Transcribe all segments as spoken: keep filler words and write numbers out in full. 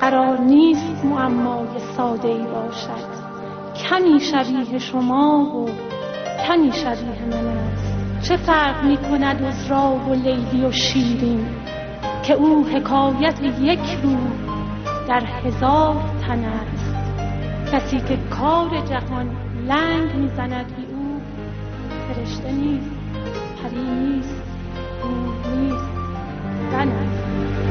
قرار نیست معمای ساده ای باشد. کمی شبیه شما و کمی شبیه من است. چه فرق می کند عذرا و لیلی و شیرین، که او حکایت یک روح در هزار تن است. کسی که کار جهان لنگ می زند بی او، فرشته نیست، پری نیست، روح نیست، زن است.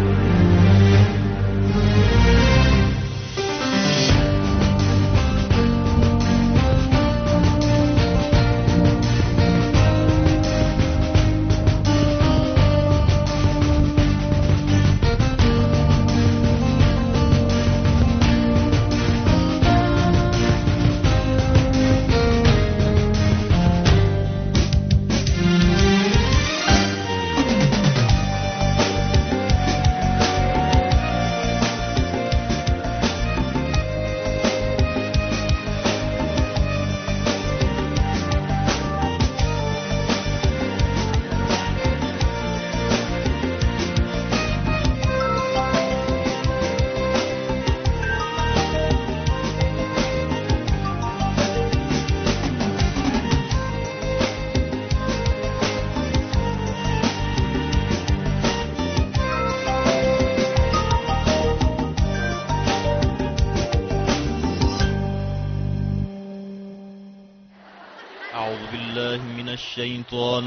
الشيطان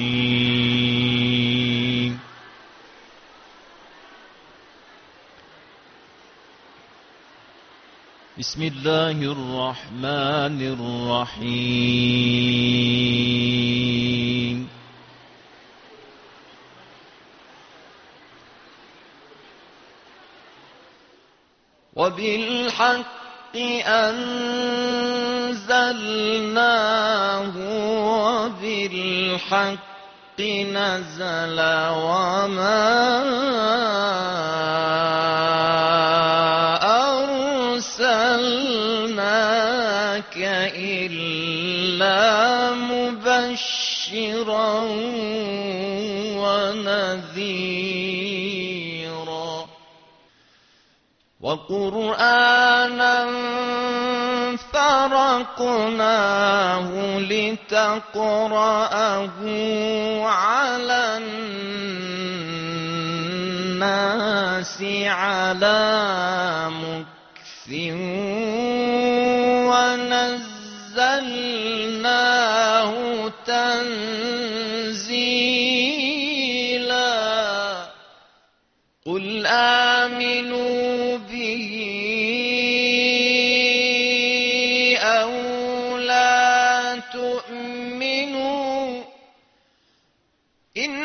الرجيم. بسم الله الرحمن الرحيم. وبالحق أنزلناه وبالحق نزل وما أرسلناك إلا مبشرا ونذيرا وقرآنا فرقناه لتقرأه على الناس على مكث ونزلناه تنزيلا. قل آمنوا به أو لا تؤمنوا، إن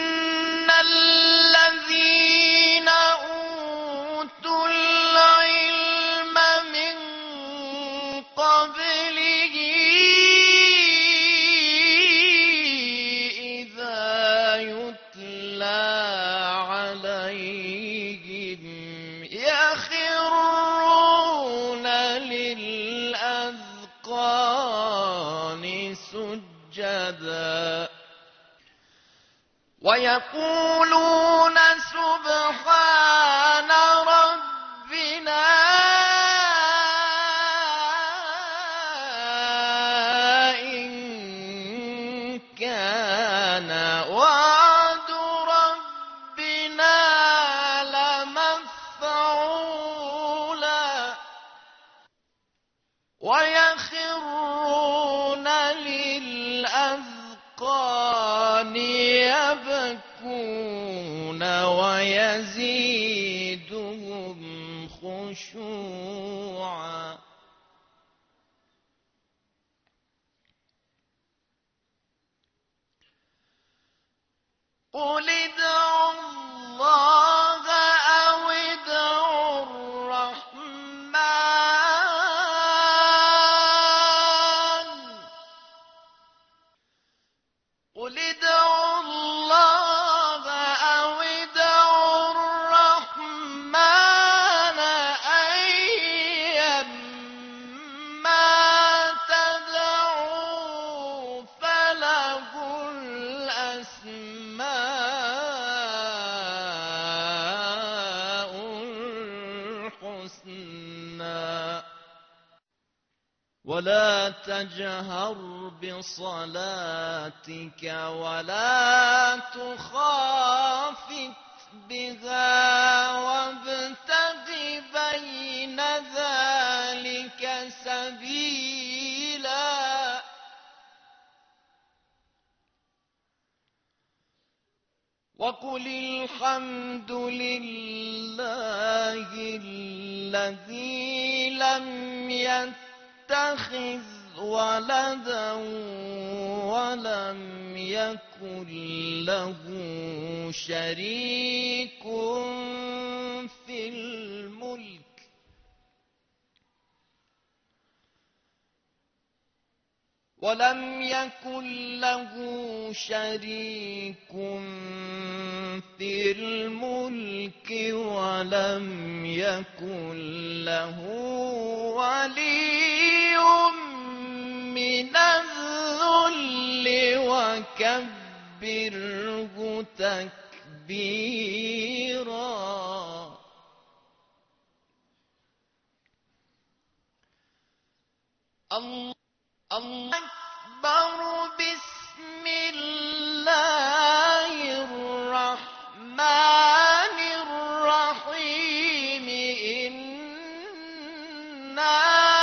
الذين أوتوا العلم من قبله إذا يتلى عليهم يخرون للأذقان سجدا ويقولون سبحان ربنا إن كان وعد ربنا لمفعولا ويخرون للأذقان يبكون ويزيدهم خشوعا. قل ادعوا الله أو ادعوا الرحمن قل ادعوا الله أو ادعوا الرحمن أيما تدعوا فله الأسماء ولا تجهر بصلاتك ولا تخافت بها وابتغ بين ذلك سبيلا وقل الحمد لله الذي لم يتخذ ولدا ولم يكن له شريك في الملك ولم يكن له شريك في الملك ولم يكن له ولي من الذل وكبره تكبيرا الله أكبر بسم الله الرحمن الرحيم إنا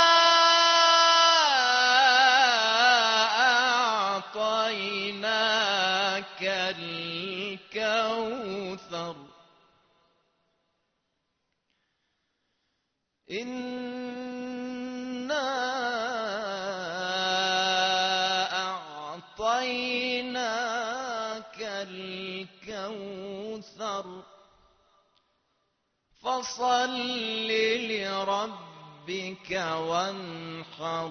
أعطيناك الكوثر أعطيناك الكوثر فصل لربك وانحر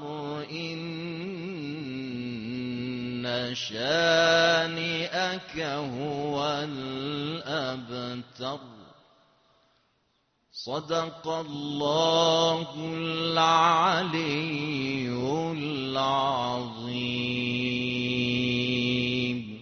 إن شانئك هو الأبتر صدق الله العلي العظيم.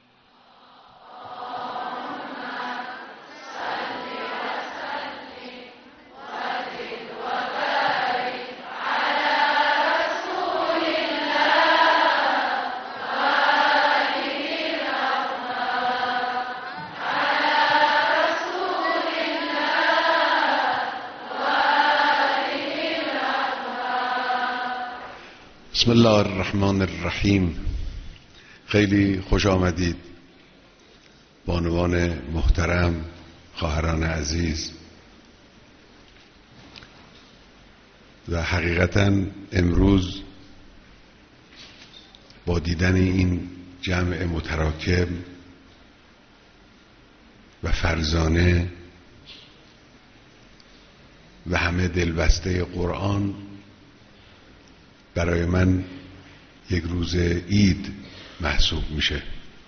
بسم الله الرحمن الرحیم. خیلی خوش آمدید بانوان محترم، خواهران عزیز. و حقیقتا امروز با دیدن این جمع متراکم و فرزانه و همه دلبسته قرآن برای من یک روز عید محسوب میشه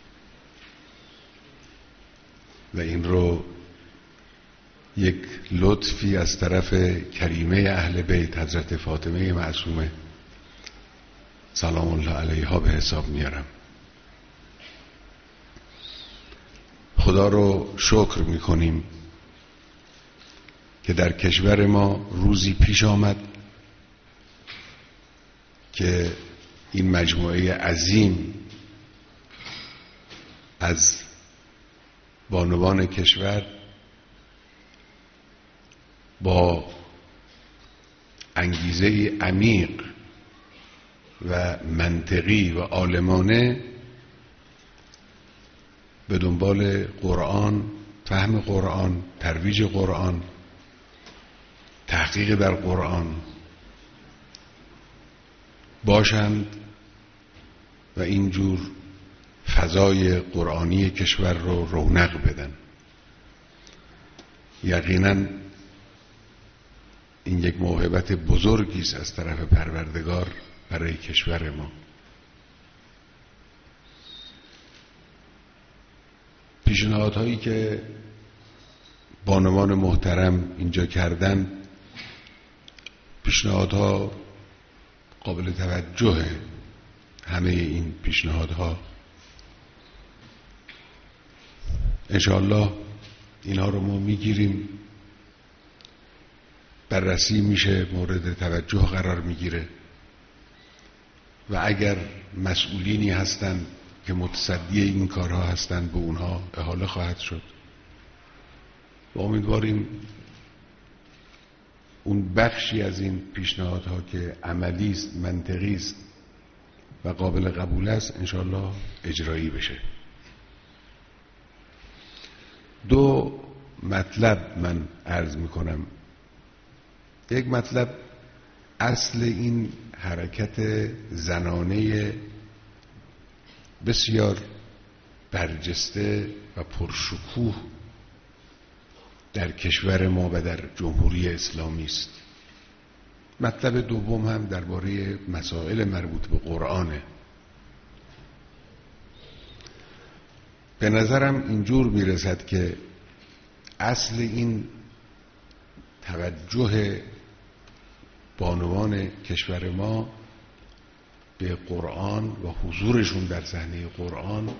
و این رو یک لطفی از طرف کریمه اهل بیت حضرت فاطمه معصومه سلام الله علیها به حساب میارم. خدا رو شکر میکنیم که در کشور ما روزی پیش آمد که این مجموعه عظیم از بانوان کشور با انگیزه عمیق و منطقی و عالمانه به دنبال قرآن، فهم قرآن، ترویج قرآن، تحقیق در قرآن باشند و اینجور فضای قرآنی کشور رو رونق بدن. یقینا این یک موهبت بزرگی است از طرف پروردگار برای کشور ما. پیشنهادهایی که بانوان محترم اینجا کردن پیشنهادها قابل توجه. همه این پیشنهادها انشاءالله اینها رو ما میگیریم، بررسی میشه، مورد توجه قرار میگیره و اگر مسئولینی هستند که متصدی این کارها هستند به اونها احاله خواهد شد و امیدواریم اون بخشی از این پیشنهادها که عملی است، منطقی است و قابل قبول است انشاءالله اجرایی بشه. دو مطلب من عرض میکنم. یک مطلب اصل این حرکت زنانه بسیار برجسته و پرشکوه در کشور ما و در جمهوری اسلامی است. مطلب دوم هم درباره مسائل مربوط به قرآنه. به نظرم اینجور میرسد که اصل این توجه بانوان کشور ما به قرآن و حضورشون در صحنه قرآن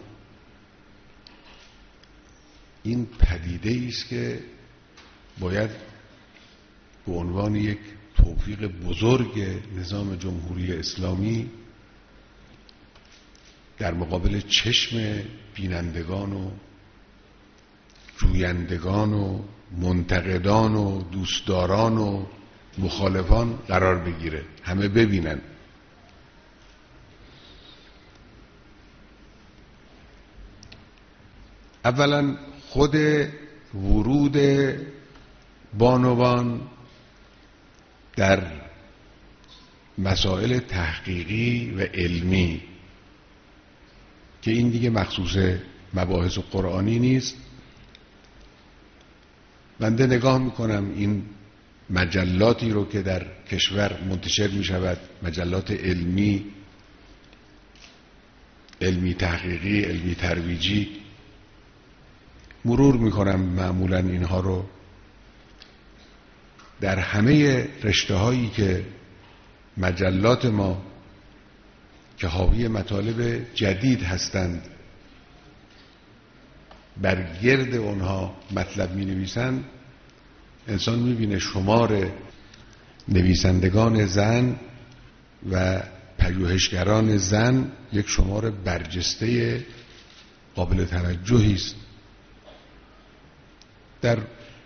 این پدیده است که باید به عنوان یک توفیق بزرگ نظام جمهوری اسلامی در مقابل چشم بینندگان و جویندگان و منتقدان و دوستداران و مخالفان قرار بگیره، همه ببینن. اولا خود ورود بانوان در مسائل تحقیقی و علمی که این دیگه مخصوص مباحث قرآنی نیست. بنده نگاه میکنم این مجلاتی رو که در کشور منتشر میشود، مجلات علمی، علمی تحقیقی، علمی ترویجی، مرور میکنم معمولا اینها رو. در همه رشته هایی که مجلات ما که حاوی مطالب جدید هستند بر گرد اونها مطلب می نویسند، انسان می بینه شمار نویسندگان زن و پژوهشگران زن یک شمار برجسته قابل توجهی است. در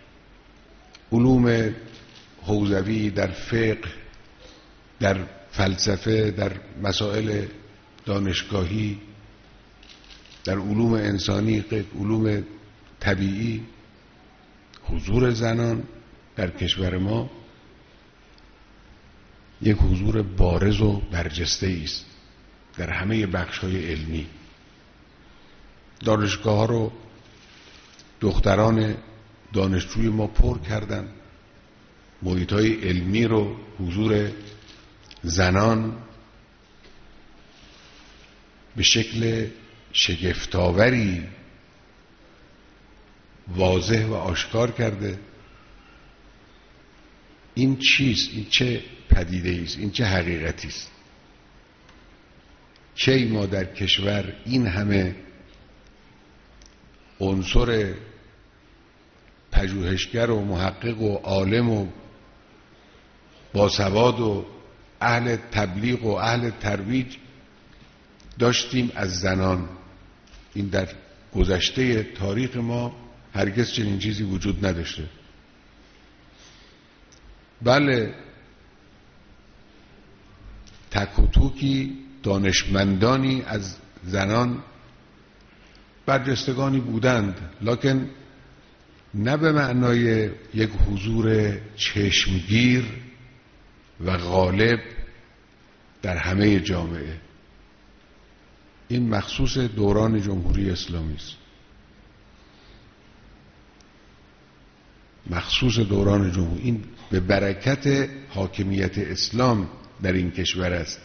علوم حوزوی، در فقه، در فلسفه، در مسائل دانشگاهی، در علوم انسانی، علوم طبیعی، حضور زنان در کشور ما یک حضور بارز و برجسته است در همه بخش‌های علمی. دانشگاه‌ها رو دختران دانشجوی ما پر کردن، محیط‌های علمی رو حضور زنان به شکل شگفت‌آوری واضح و آشکار کرده. این چیست؟ این چه پدیده است؟ این چه حقیقتی است؟ کی ما در کشور این همه عنصر پژوهشگر و محقق و عالم و باسواد و اهل تبلیغ و اهل ترویج داشتیم از زنان؟ این در گذشته تاریخ ما هرگز چنین چیزی وجود نداشته. بله، تک و توکی دانشمندانی از زنان برجستگانی بودند، لکن نه به معنای یک حضور چشمگیر و غالب در همه جامعه. این مخصوص دوران جمهوری اسلامی است، مخصوص دوران جمهوری. این به برکت حاکمیت اسلام در این کشور است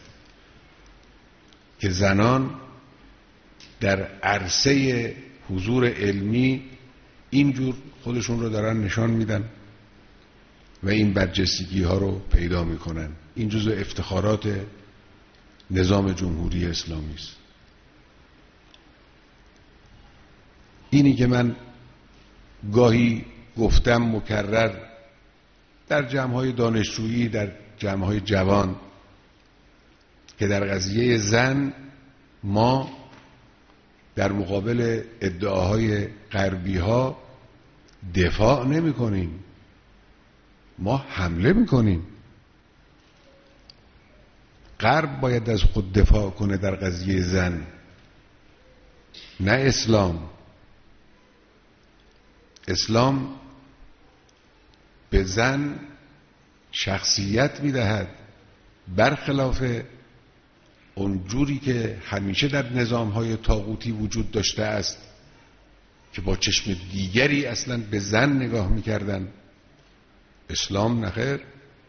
که زنان در عرصه حضور علمی اینجور خودشون رو دارن نشان میدن و این برجستگی ها رو پیدا میکنن. این جزو افتخارات نظام جمهوری اسلامی است. اینی که من گاهی گفتم مکرر در جمع‌های دانشجویی، در جمع‌های جوان، که در قضیه زن ما در مقابل ادعاهای غربی ها دفاع نمی کنیم، ما حمله می کنیم. غرب باید از خود دفاع کنه در قضیه زن، نه اسلام. اسلام به زن شخصیت می دهد، برخلاف اون جوری که همیشه در نظام‌های طاغوتی وجود داشته است که با چشم دیگری اصلا به زن نگاه می‌کردن. اسلام نخیر.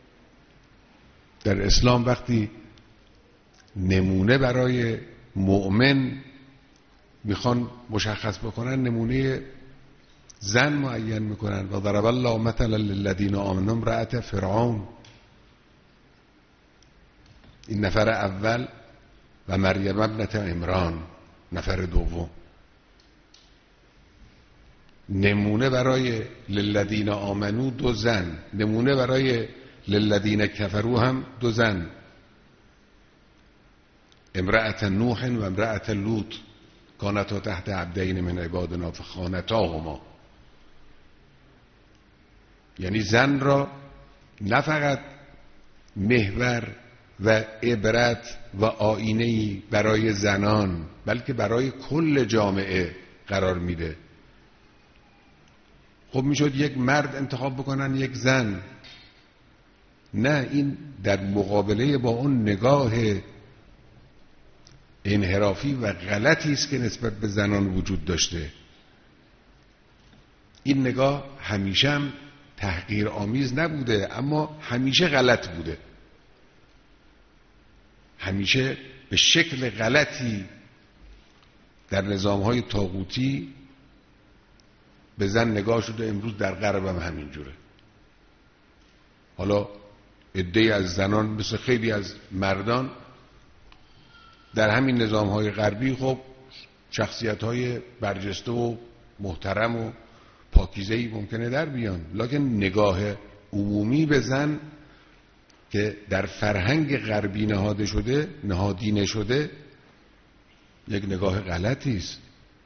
در اسلام وقتی نمونه برای مؤمن میخوان مشخص بکنن، نمونه زن معین میکنن. و ضرب الله مثلا للذین آمنوا امرأة فرعون، این نفر اول، و مریم ابنة عمران نفر دوم. نمونه برای للذین آمنو دو زن، نمونه برای للذین کفروا هم دو زن، امرأة نوح و امرأة لوط کانتا تحت عبدین من عبادنا فخانتاهما. یعنی زن را نه فقط محور و عبرت و آینه‌ای برای زنان، بلکه برای کل جامعه قرار میده. خب میشد یک مرد انتخاب بکنن یک زن، نه، این در مقابله با اون نگاه انحرافی و غلطی است که نسبت به زنان وجود داشته. این نگاه همیشه هم تحقیر آمیز نبوده، اما همیشه غلط بوده، همیشه به شکل غلطی در نظام‌های طاغوتی به زن نگاه شده. امروز در غرب هم همین جوره. حالا عده‌ای از زنان مثل خیلی از مردان در همین نظام‌های غربی خب شخصیت‌های برجسته و محترم و پاکیزه‌ای ممکنه در بیان، لکن نگاه عمومی به زن که در فرهنگ غربی نهاده شده، نهادینه شده، یک نگاه غلطی است،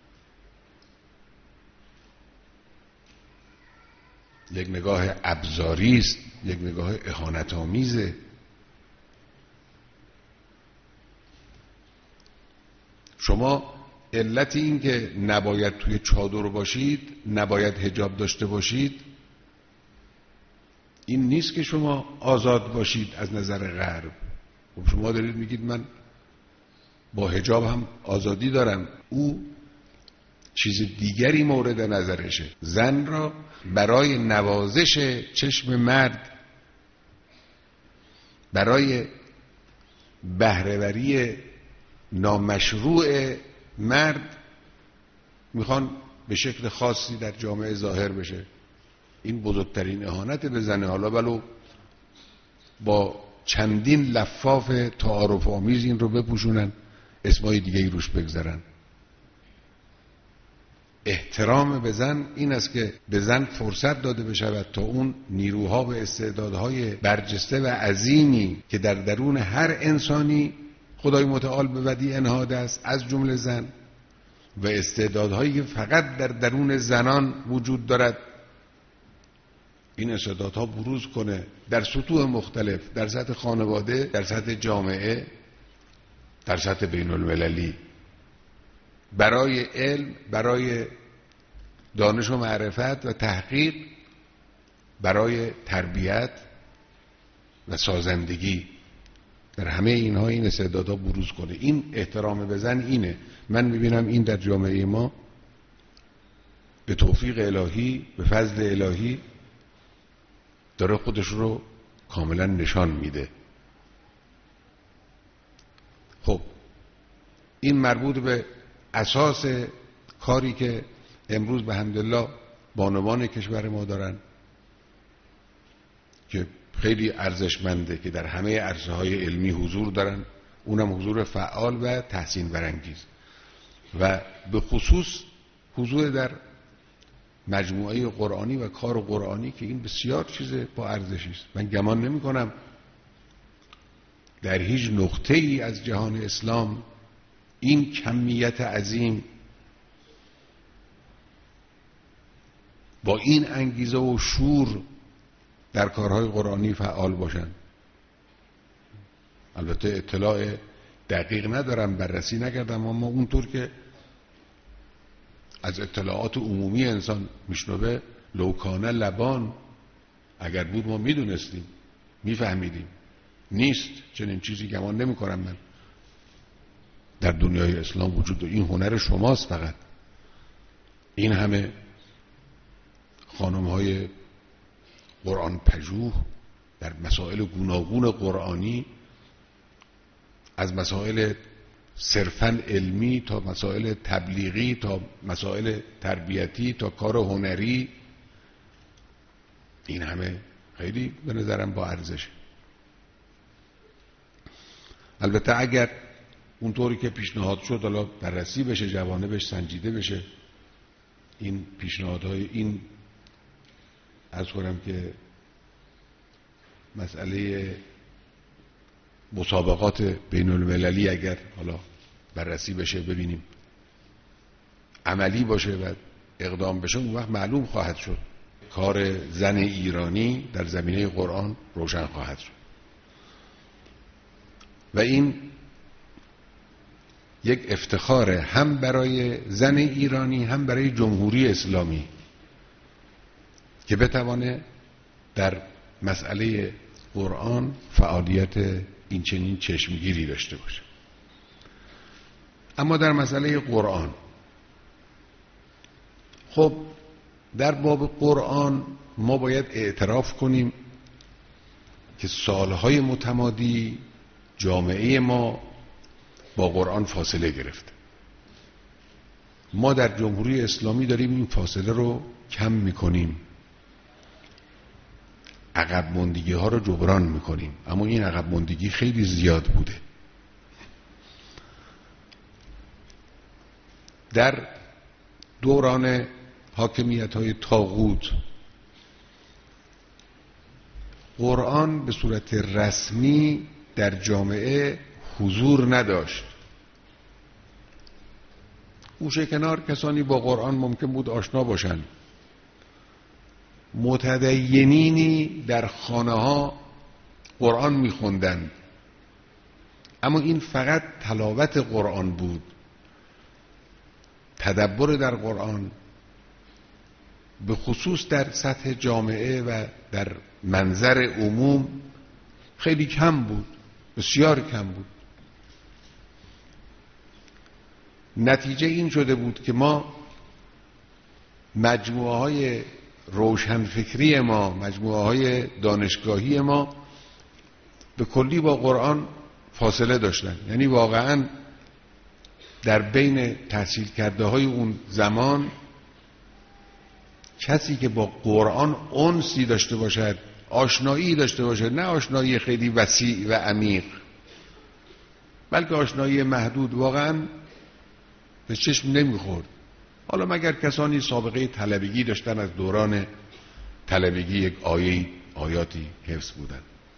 یک نگاه ابزاری است، یک نگاه اهانت آمیزه. شما علت این که نباید توی چادر باشید، نباید حجاب داشته باشید، این نیست که شما آزاد باشید از نظر غرب. خب شما دارید میگید من با حجاب هم آزادی دارم. او چیز دیگری مورد نظرشه. زن را برای نوازش چشم مرد، برای بهره‌وری نامشروع مرد میخوان به شکل خاصی در جامعه ظاهر بشه. این بزرگترین اهانت به زنه. حالا ولو با چندین لفاف تعارف آمیز این رو بپوشونن، اسمای دیگه ای روش بگذارن. احترام به زن این است که به زن فرصت داده بشود تا اون نیروها و استعدادهای برجسته و عظیمی که در درون هر انسانی خدای متعال به ودیع نهاده است، از جمله زن، و استعدادهایی که فقط در درون زنان وجود دارد، این استعدادها بروز کنه در سطوح مختلف، در سطح خانواده، در سطح جامعه، در سطح بین المللی، برای علم، برای دانش و معرفت و تحقیق، برای تربیت و سازندگی. در همه اینها این استعدادها بروز کنه. این احترام به زن اینه. من میبینم این در جامعه ما به توفیق الهی، به فضل الهی داره خودش رو کاملا نشان میده. خب این مربوط به اساس کاری که امروز به حمدالله بانوان کشور ما دارن که خیلی ارزشمنده، که در همه عرصه‌های علمی حضور دارن، اونم حضور فعال و تحسین برانگیز، و به خصوص حضور در مجموعه قرآنی و کار قرآنی که این بسیار چیز با ارزشی است. من گمان نمی کنم در هیچ نقطه ای از جهان اسلام این کمیت عظیم با این انگیزه و شور در کارهای قرآنی فعال باشن. البته اطلاع دقیق ندارم، بررسی نکردم، اما اونطور که از اطلاعات عمومی انسان میشنوه لوکانه لبان، اگر بود ما میدونستیم، میفهمیدیم. نیست چنین چیزی، گمان نمی کنم من در دنیای اسلام وجود داره. این هنر شماست فقط. این همه خانم های قرآن پژوه در مسائل گوناگون قرآنی، از مسائل صرفاً علمی تا مسائل تبلیغی تا مسائل تربیتی تا کار هنری، این همه خیلی به نظرم با ارزشه. البته اگر اونطوری که پیشنهاد شد حالا بررسی بشه، جوانبش سنجیده بشه، این پیشنهادهای این عرض کنم که مسئله مسابقات بین المللی اگر حالا بررسی بشه، ببینیم عملی باشه و اقدام بشه، اون وقت معلوم خواهد شد کار زن ایرانی در زمینه قرآن روشن خواهد شد. و این یک افتخاره هم برای زن ایرانی هم برای جمهوری اسلامی که بتوانه در مسئله قرآن فعالیت این چنین چشمگیری داشته باشه. اما در مسئله قرآن، خب در باب قرآن ما باید اعتراف کنیم که سالهای متمادی جامعه ما با قرآن فاصله گرفته. ما در جمهوری اسلامی داریم این فاصله رو کم میکنیم، عقب ماندگی ها رو جبران میکنیم، اما این عقب ماندگی خیلی زیاد بوده. در دوران حاکمیت های طاغوت قرآن به صورت رسمی در جامعه حضور نداشت. گوشه کنار کسانی با قرآن ممکن بود آشنا باشند، متدینینی در خانه ها قرآن میخوندند، اما این فقط تلاوت قرآن بود. تدبر در قرآن به خصوص در سطح جامعه و در منظر عموم خیلی کم بود، بسیار کم بود. نتیجه این شده بود که ما مجموعه های روشنفکری ما، مجموعه های دانشگاهی ما به کلی با قرآن فاصله داشتن. یعنی واقعا در بین تحصیل کرده های اون زمان کسی که با قرآن انسی داشته باشد، آشنایی داشته باشد، نه آشنایی خیلی وسیع و عمیق، بلکه آشنایی محدود، واقعا به چشم نمیخورد. حالا مگر کسانی سابقه طلبگی داشتن، از دوران طلبگی یک آیه آیاتی حفظ بودن.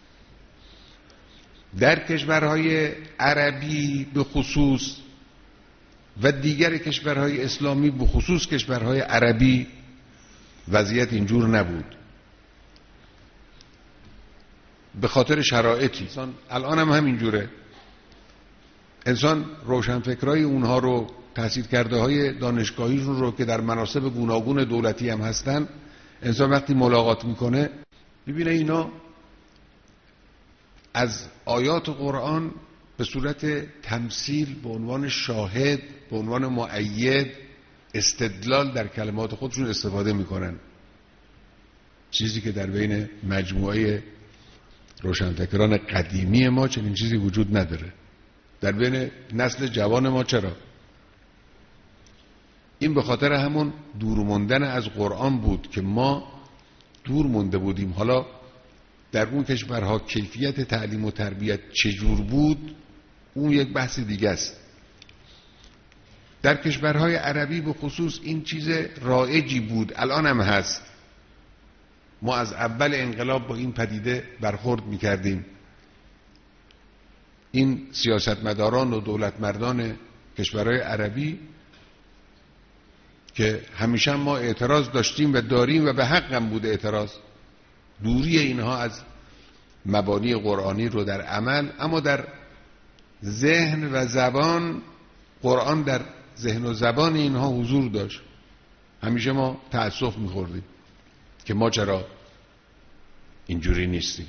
در کشورهای عربی به خصوص و دیگر کشورهای اسلامی به خصوص کشورهای عربی وضعیت اینجور نبود، به خاطر شرایطی. الان هم همینجوره. انسان روشنفکرای اونها رو، تحصیل کرده های دانشگاهیشون رو که در مناصب گوناگون دولتی هم هستن، انسان وقتی ملاقات میکنه میبینه اینا از آیات قرآن به صورت تمثیل، به عنوان شاهد، به عنوان مؤید، استدلال در کلمات خودشون استفاده میکنن، چیزی که در بین مجموعه روشنفکران قدیمی ما چنین چیزی وجود نداره. در بین نسل جوان ما چرا؟ این به خاطر همون دور موندن از قرآن بود که ما دور مونده بودیم. حالا در اون کشورها کیفیت تعلیم و تربیت چجور بود اون یک بحث دیگه است. در کشورهای عربی به خصوص این چیز رایجی بود، الان هم هست. ما از اول انقلاب با این پدیده برخورد میکردیم. این سیاستمداران و دولتمردان کشورهای عربی که همیشه ما اعتراض داشتیم و داریم و به حقم بود اعتراض، دوری اینها از مبانی قرآنی رو در عمل، اما در ذهن و زبان قرآن در ذهن و زبان اینها حضور داشت. همیشه ما تأسف می‌خوردیم که ما چرا اینجوری نیستیم.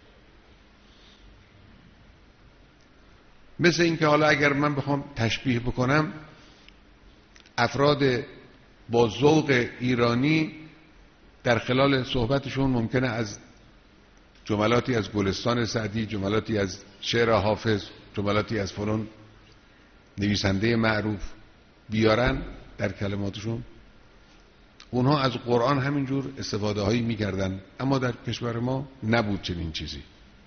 مثل این که حالا اگر من بخوام تشبیه بکنم، افراد با ذوق ایرانی در خلال صحبتشون ممکنه از جملاتی از گلستان سعدی، جملاتی از شعر حافظ، جملاتی از فلان نویسنده معروف بیارن در کلماتشون. اونها از قرآن همینجور استفاده هایی میکردن، اما در کشور ما نبود چنین چیزی.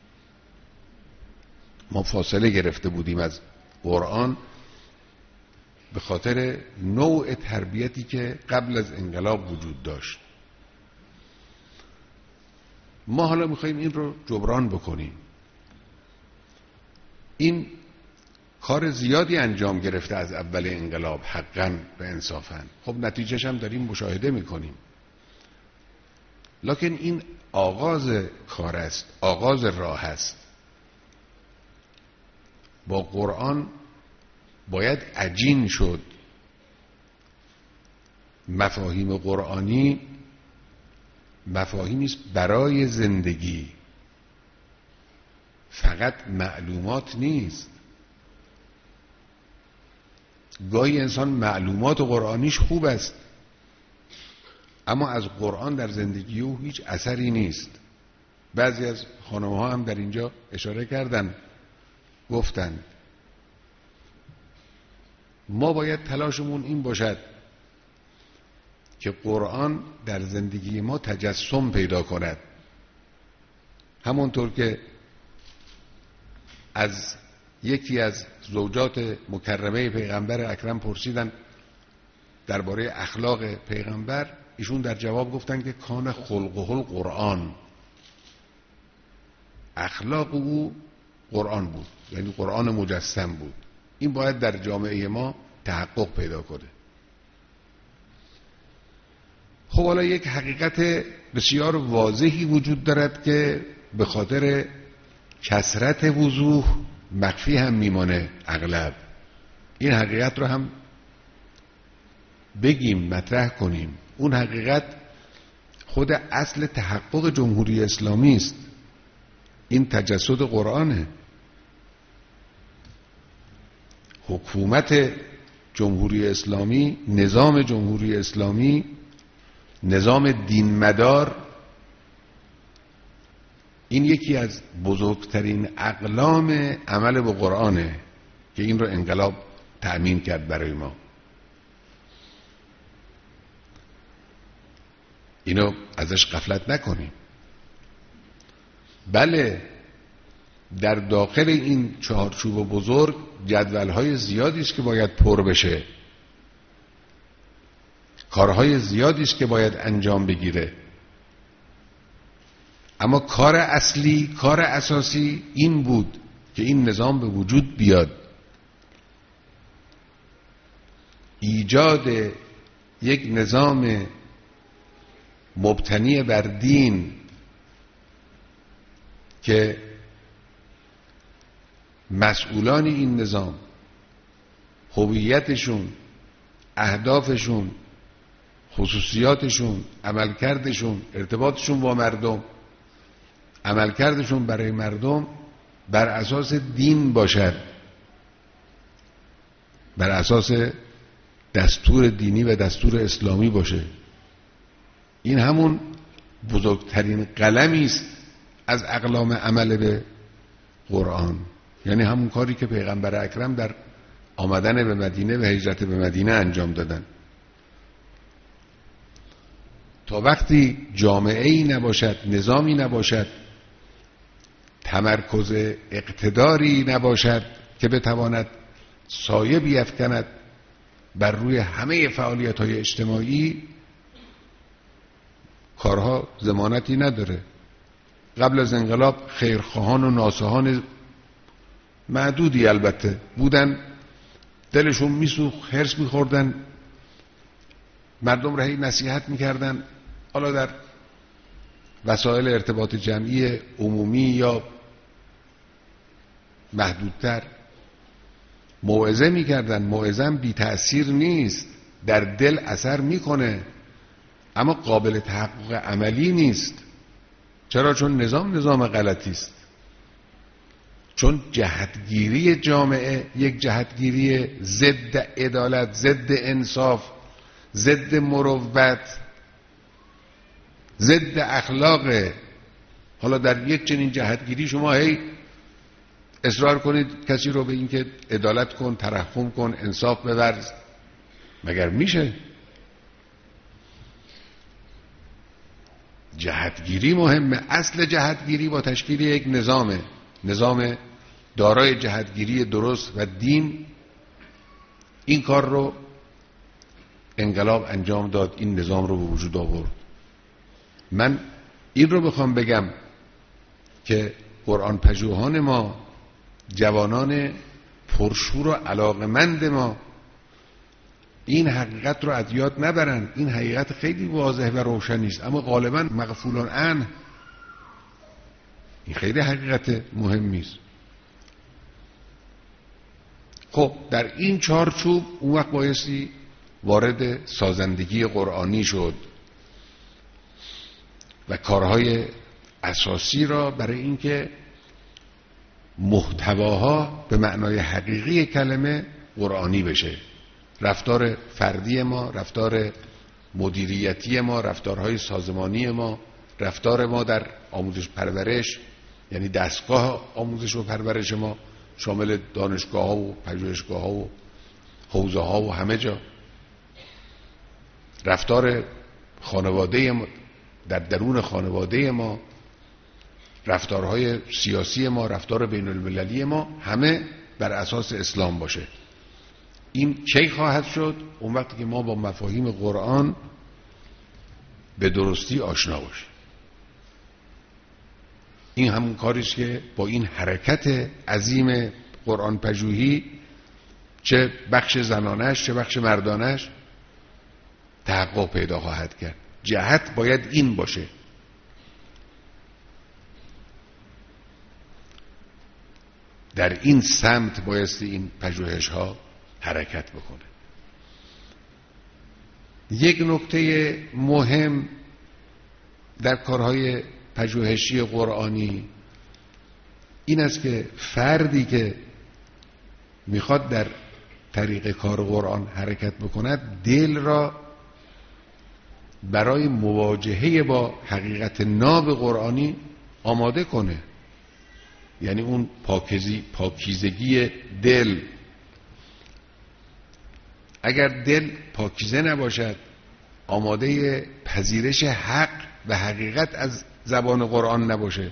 ما فاصله گرفته بودیم از قرآن به خاطر نوع تربیتی که قبل از انقلاب وجود داشت. ما حالا میخواییم این رو جبران بکنیم. این کار زیادی انجام گرفته از اول انقلاب، حقاً و انصافاً. خب نتیجهش هم داریم مشاهده میکنیم. لکن این آغاز کار است، آغاز راه است. با قرآن باید عجین شد. مفاهیم قرآنی مفاهیمی است برای زندگی، فقط معلومات نیست. گاهی انسان معلومات قرآنیش خوب است، اما از قرآن در زندگی او هیچ اثری نیست. بعضی از خانم‌ها هم در اینجا اشاره کردن، گفتن ما باید تلاشمون این باشد که قرآن در زندگی ما تجسم پیدا کند. همونطور که از یکی از زوجات مکرمه پیغمبر اکرم پرسیدن درباره اخلاق پیغمبر، ایشون در جواب گفتن که کان خلقه القرآن، اخلاق او قرآن بود، یعنی قرآن مجسم بود. این باید در جامعه ما تحقق پیدا کنه. خب حالا یک حقیقت بسیار واضحی وجود دارد که به خاطر کثرت وضوح مخفی هم میمانه اغلب. این حقیقت رو هم بگیم، مطرح کنیم. اون حقیقت خود اصل تحقق جمهوری اسلامی است. این تجسد قرآنه. حکومت جمهوری اسلامی، نظام جمهوری اسلامی، نظام دین مدار، این یکی از بزرگترین اقلام عمل به قرآنه که این رو انقلاب تأمین کرد برای ما. اینو ازش غفلت نکنیم. بله، در داخل این چهارچوب بزرگ جدولهای زیادی است که باید پر بشه، کارهای زیادی است که باید انجام بگیره، اما کار اصلی، کار اساسی این بود که این نظام به وجود بیاد. ایجاد یک نظام مبتنی بر دین که مسئولان این نظام هویتشون، اهدافشون، خصوصیاتشون، عملکردشون، ارتباطشون با مردم، عملکردشون برای مردم بر اساس دین باشد، بر اساس دستور دینی و دستور اسلامی باشه. این همون بزرگترین قلمی است از اقلام عمل به قرآن، یعنی همون کاری که پیغمبر اکرم در آمدن به مدینه و هجرت به مدینه انجام دادن. تا وقتی جامعه‌ای نباشد، نظامی نباشد، تمرکز اقتداری نباشد که بتواند سایه بیفکند بر روی همه فعالیت‌های اجتماعی، کارها ضمانتی نداره. قبل از انقلاب خیرخواهان و ناصحان معدودی البته بودن، دلشون میسوخت، هرس میخوردن، مردم را هی نصیحت میکردن. حالا در وسایل ارتباط جمعی عمومی یا محدودتر موعظه میکردن. موعظه بی تأثیر نیست، در دل اثر میکنه اما قابل تحقق عملی نیست. چرا؟ چون نظام نظام غلطی است، چون جهتگیری جامعه یک جهتگیری ضد عدالت، ضد انصاف، ضد مروت، ضد اخلاق. حالا در یک چنین جهتگیری شما هی اصرار کنید کسی رو به این که عدالت کن، ترحم کن، انصاف بورز، مگر میشه؟ جهتگیری مهمه. اصل جهتگیری با تشکیل یک نظامه، نظام دارای جهتگیری درست و دین. این کار رو انقلاب انجام داد، این نظام رو به وجود آورد. من این رو بخوام بگم که قرآن پژوهان ما، جوانان پرشور و علاقمند ما این حقیقت رو از یاد نبرن. این حقیقت خیلی واضح و روشنی است اما غالبا مغفولان عنه. این خیلی حقیقت مهمی است. خب در این چارچوب اون وقت بایستی وارد سازندگی قرآنی شد و کارهای اساسی را برای اینکه محتواها به معنای حقیقی کلمه قرآنی بشه. رفتار فردی ما، رفتار مدیریتی ما، رفتارهای سازمانی ما، رفتار ما در آموزش پرورش، یعنی دستگاه آموزش و پرورش ما شامل دانشگاه ها و پژوهشگاه ها و حوزه ها و همه جا، رفتار خانواده ما در درون خانواده ما، رفتارهای سیاسی ما، رفتار بین المللی ما، همه بر اساس اسلام باشه. این کی خواهد شد؟ اون وقتی که ما با مفاهیم قرآن به درستی آشنا باشیم. این همون کاریست که با این حرکت عظیم قرآن پژوهی، چه بخش زنانش چه بخش مردانش، تحقق پیدا خواهد کرد. جهت باید این باشه. در این سمت بایستی این پژوهش ها حرکت بکنه. یک نکته مهم در کارهای پژوهشی قرآنی این است که فردی که میخواد در طریق کار قرآن حرکت بکند، دل را برای مواجهه با حقیقت ناب قرآنی آماده کنه. یعنی اون پاکیزی پاکیزگی دل. اگر دل پاکیزه نباشد، آماده پذیرش حق و حقیقت از زبان قرآن نباشه،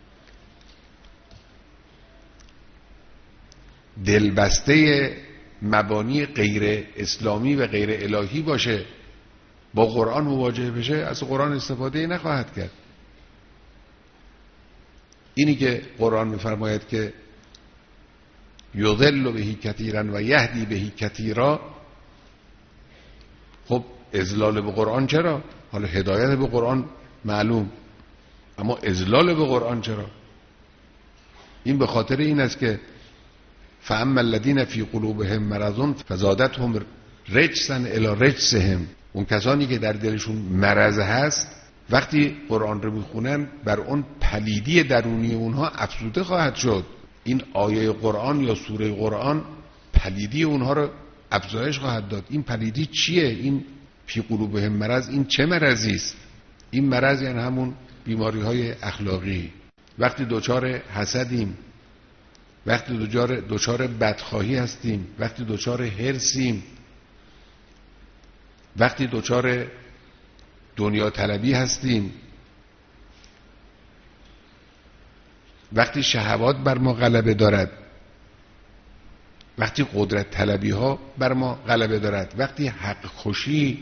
دل بسته مبانی غیر اسلامی و غیر الهی باشه، با قرآن مواجه بشه، از قرآن استفاده نخواهد کرد. اینی که قرآن می‌فرماید که یضل به کثیرا و یهدی به کثیرا، خب اذلال به قرآن چرا؟ حالا هدایت به قرآن معلوم، اما اذلال به قرآن چرا؟ این به خاطر این است که فاما الذین فی قلوبهم مرض فزادتهم رجسا الی رجسهم، اون کسانی که در دلشون مرض هست وقتی قرآن رو میخونن بر اون پلیدی درونی اونها افزوده خواهد شد. این آیه قرآن یا سوره قرآن پلیدی اونها رو افزایش خواهد داد. این پلیدی چیه؟ این فی قلوبهم مرض، این چه مرضی است؟ این مرض یعنی همون بیماری های اخلاقی. وقتی دوچار حسدیم، وقتی دوچار دوچار بدخواهی هستیم، وقتی دوچار حرصیم، وقتی دوچار دنیا طلبی هستیم، وقتی شهوات بر ما غلبه دارد، وقتی قدرت طلبی ها بر ما غلبه دارد، وقتی حق خوشی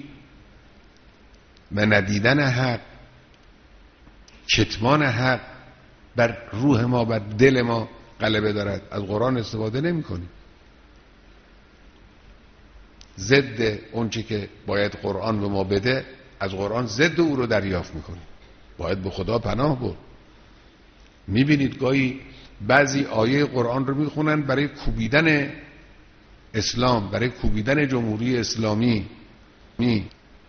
و ندیدن حق، کتمان حق بر روح ما، بر دل ما غلبه دارد از قرآن استفاده نمی کنیم. ضد اونچه که باید قرآن به ما بده از قرآن ضد او رو دریافت میکنیم. باید به خدا پناه برد. میبینید گاهی بعضی آیه قرآن رو میخونن برای کوبیدن اسلام، برای کوبیدن جمهوری اسلامی، می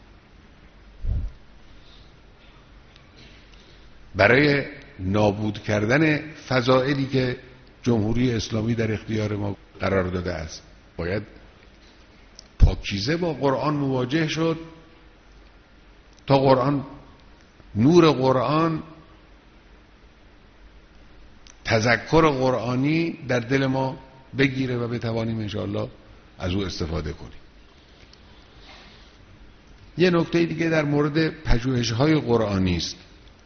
برای نابود کردن فضائلی که جمهوری اسلامی در اختیار ما قرار داده است. باید پاکیزه با قرآن مواجه شد تا قرآن، نور قرآن، تذکر قرآنی در دل ما بگیره و بتوانیم انشاءالله از او استفاده کنیم. یه نکته دیگه در مورد پژوهش‌های قرآنی است.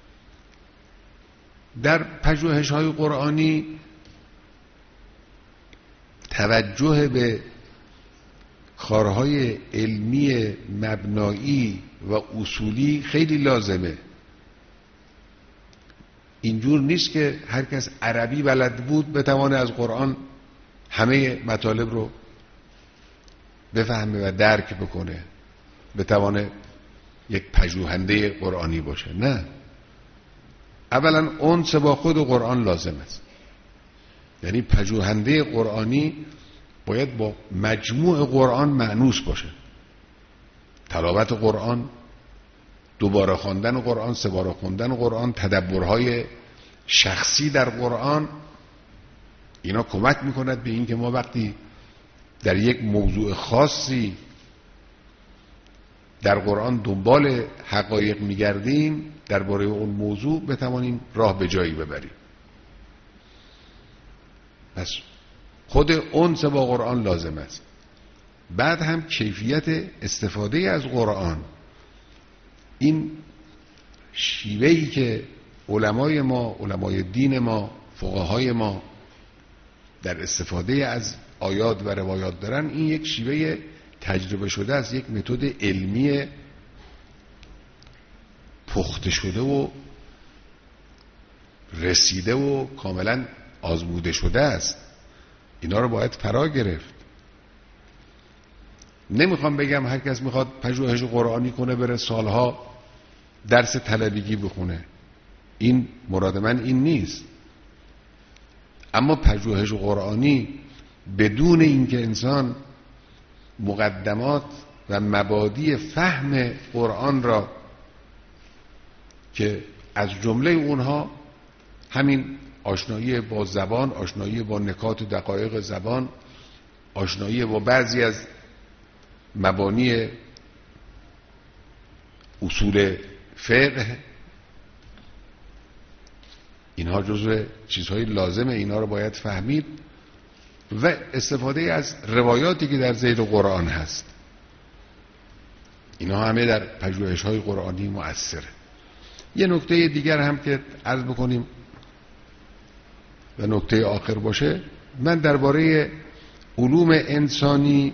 در پژوهش‌های قرآنی توجه به کارهای علمی مبنایی و اصولی خیلی لازمه. اینجور نیست که هر کس عربی بلد بود بتوانه از قرآن همه مطالب رو بفهمه و درک بکنه، بتوانه یک پژوهنده قرآنی باشه. نه، اولا انس با خود قرآن لازم است. یعنی پژوهنده قرآنی باید با مجموع قرآن مأنوس باشه. تلاوت قرآن، دوباره خواندن قرآن، سه باره خواندن قرآن، تدبرهای شخصی در قرآن، اینا کمک میکند به این که ما وقتی در یک موضوع خاصی در قرآن دنبال حقایق میگردیم درباره اون موضوع بتوانیم راه به جایی ببریم. پس خود انس با قرآن لازم است. بعد هم کیفیت استفاده از قرآن، این شیوهی که علمای ما، علمای دین ما، فقهای ما در استفاده از آیات و روایات دارن، این یک شیوه تجربه شده است، یک متد علمی پخته شده و رسیده و کاملا آزموده شده است. اینا رو باید فرا گرفت. نمیخوام بگم هر کس میخواد پژوهش قرآنی کنه بره سالها درس طلبگی بخونه، این مراد من این نیست. اما پژوهش قرآنی بدون اینکه انسان مقدمات و مبادی فهم قرآن را که از جمله اونها همین آشنایی با زبان، آشنایی با نکات و دقایق زبان، آشنایی با بعضی از مبانی اصول فقه، اینها جزو چیزهای لازمه، اینا رو باید فهمید. و استفاده از روایاتی که در ذیل قرآن هست، اینا همه در پژوهش‌های قرآنی مؤثره. یه نکته دیگر هم که عرض بکنیم و نکته آخر باشه، من درباره علوم انسانی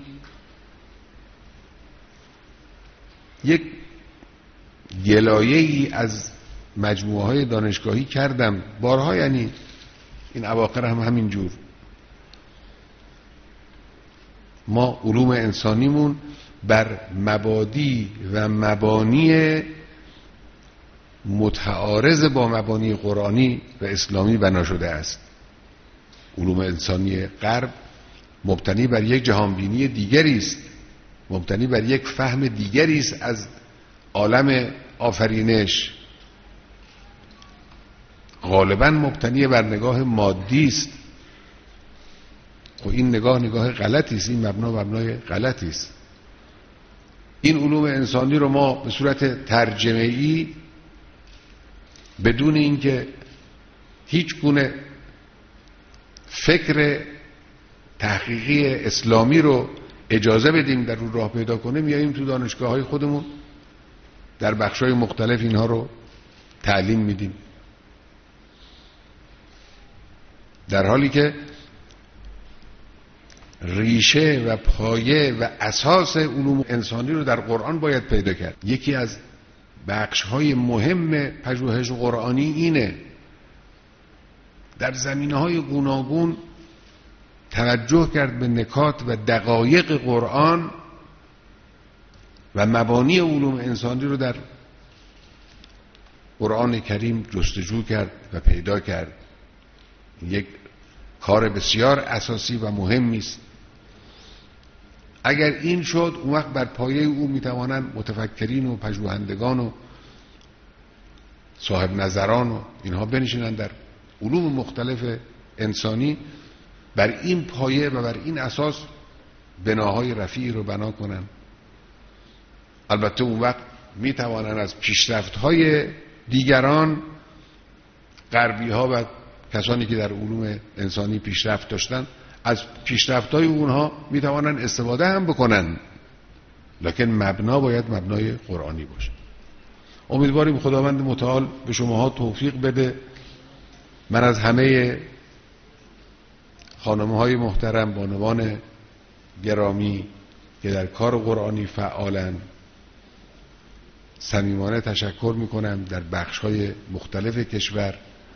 یک گلایه‌ای از مجموعه‌های دانشگاهی کردم بارها، یعنی این اواخر هم همین جور. ما علوم انسانیمون بر مبادی و مبانی متعارض با مبانی قرآنی و اسلامی بنا شده است. علوم انسانی غرب مبتنی بر یک جهانبینی دیگری است، مبتنی بر یک فهم دیگری است از عالم آفرینش، غالبا مبتنی بر نگاه مادی است. خب این نگاه نگاه غلطی است، این مبنا مبنای غلطی است. این علوم انسانی رو ما به صورت ترجمه‌ای بدون اینکه هیچ گونه فکر تحقیقی اسلامی رو اجازه بدیم در اون راه پیدا کنه، میاییم تو دانشگاه‌های خودمون در بخش‌های مختلف اینها رو تعلیم میدیم، در حالی که ریشه و پایه و اساس علوم انسانی رو در قرآن باید پیدا کرد. یکی از بخش‌های مهم پژوهش قرآنی اینه در زمینه‌های گوناگون توجه کرد به نکات و دقایق قرآن و مبانی علوم انسانی رو در قرآن کریم جستجو کرد و پیدا کرد. یک کار بسیار اساسی و مهمی است. اگر این شد، اون وقت بر پایه او میتوانند متفکرین و پژوهندگان و صاحب نظران و اینها بنشینند در علوم مختلف انسانی، بر این پایه و بر این اساس بناهای رفیعی رو بنا کنند. البته اون وقت میتوانند از پیشرفت‌های دیگران، غربی ها و کسانی که در علوم انسانی پیشرفت داشتن، از پیشرفت‌های اونها میتوانند استفاده هم بکنن، لکن مبنا باید مبنای قرآنی باشه. امیدواریم خداوند متعال به شماها توفیق بده. من از همه خانم‌های محترم، بانوان گرامی که در کار قرآنی فعالند صمیمانه تشکر میکنم. در بخش‌های مختلف کشور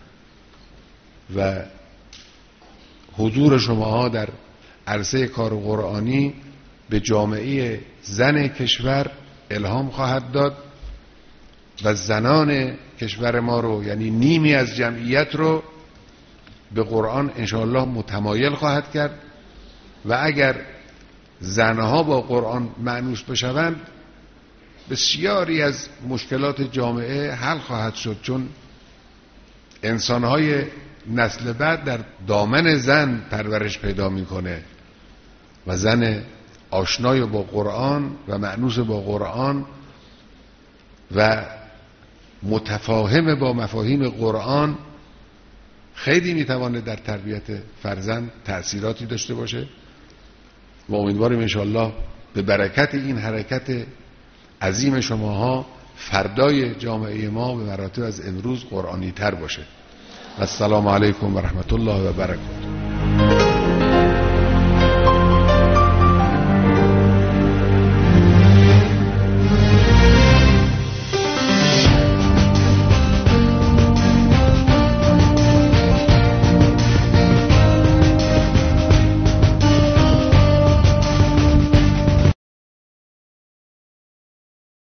و حضور شماها در عرصه کار قرآنی به جامعه زن کشور الهام خواهد داد و زنان کشور ما رو، یعنی نیمی از جمعیت رو، به قرآن انشاءالله متمایل خواهد کرد و اگر زنها با قرآن مانوس بشوند بسیاری از مشکلات جامعه حل خواهد شد، چون انسانهای نسل بعد در دامن زن پرورش پیدا میکنه و زن آشنای با قرآن و مانوس با قرآن و متفاهم با مفاهیم قرآن خیلی میتواند در تربیت فرزند تأثیراتی داشته باشه و امیدواریم انشاءالله به برکت این حرکت عظیم شماها فردای جامعه ما به مراتب از امروز قرآنی تر باشه. السلام علیکم و رحمت الله و برکاته.